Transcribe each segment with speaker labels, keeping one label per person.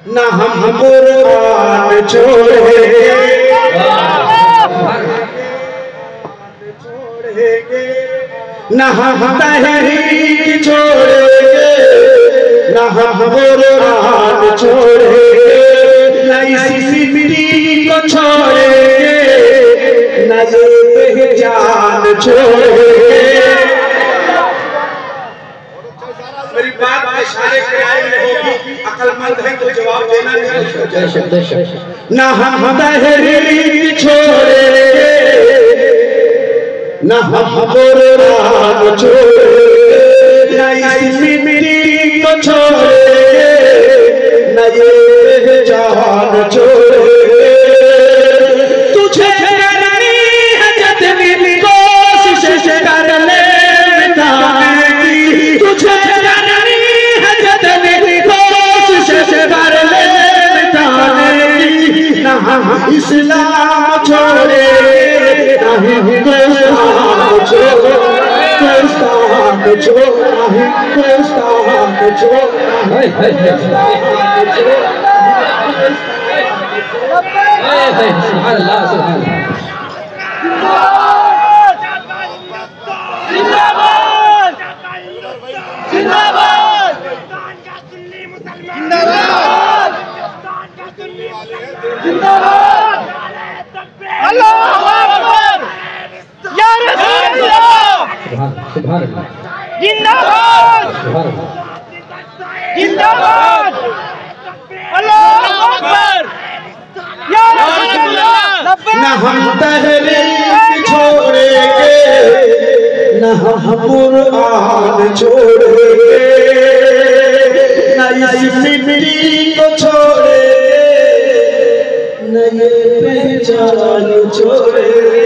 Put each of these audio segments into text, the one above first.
Speaker 1: न हम कुरान छोड़ेंगे, न हम तहरीक छोड़ेंगे, न हम कुरान छोड़ेंगे, न इसी मिट्टी को छोड़ेंगे, न ये पहचान छोड़ेंगे। मेरी बात इशारे पे आई होगी, अक्लमंद है तो जवाब देना नहीं। न हम तहरीक छोड़ेंगे, न हम कुरान छोड़ेंगे, न इसी मिट्टी को छोड़ेंगे, न ये पहचान छोड़ेंगे। तुझे करनी है जितनी कोशिश कर ले मिटाने की, तुझे करनी है जितनी कोशिश कर ले मिटाने की। न हम इस्लाम छोड़ेंगे, न हिंदुस्तान छोड़ेंगे, हिंदुस्तान छोड़ेंगे, हिंदुस्तान छोड़ेंगे। सुभान अल्लाह, सुभान अल्लाह। जिंदाबाद जिंदाबाद जिंदाबाद जिंदाबाद। अल्लाहू अकबर, या रसूल अल्लाह। सुभान अल्लाह। जिंदाबाद जिंदाबाद। अल्लाहू अकबर, या रसूल अल्लाह। न हम तहरीक छोड़ेंगे, न हम कुरान छोड़ेंगे, न इसी मिट्टी को छोड़ेंगे, न ये पहचान छोड़ेंगे।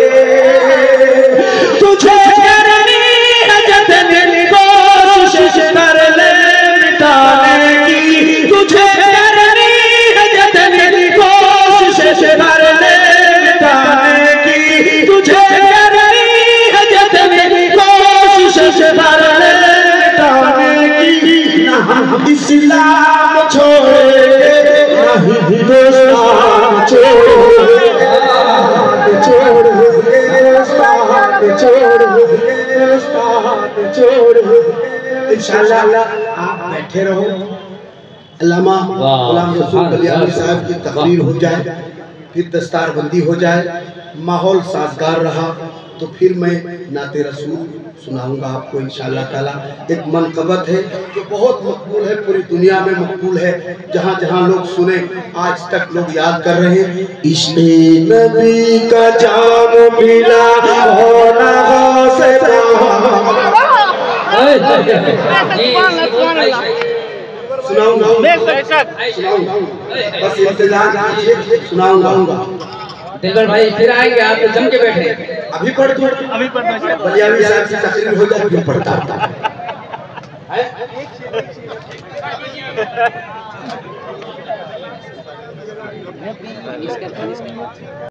Speaker 1: तुझे करनी है जितनी कोशिश कर ले मिटाने की, तुझे करनी है जितनी कोशिश कर ले मिटाने की, तुझे करनी है जितनी कोशिश कर ले मिटाने की। न हम इस्लाम छोड़ेंगे, न हिंदुस्तान छोड़ेंगे, इंशाअल्लाह आप बैठे रहो। अल्लामा गुलाम रसूल बलियानी साहब की तकरीर हो जाए, फिर दस्तारबंदी हो जाए, माहौल साजगार रहा तो फिर मैं नाते रसूल सुनाऊंगा आपको इंशाअल्लाह ताला। एक मनकबत है जो बहुत मकबूल है, पूरी दुनिया में मकबूल है, जहाँ जहाँ लोग सुने आज तक लोग याद कर रहे हैं। इश्क़े नबी का जाम मिला होना से सुनाऊंगा, बस इंतजार कीजिए, सुनाऊंगा।
Speaker 2: दिलबर भाई फिर आएंगे, आप तो जम के बैठे।
Speaker 1: अभी पढ़ बलियानी साहब की तकरीर हो जाए फिर पढ़ता है।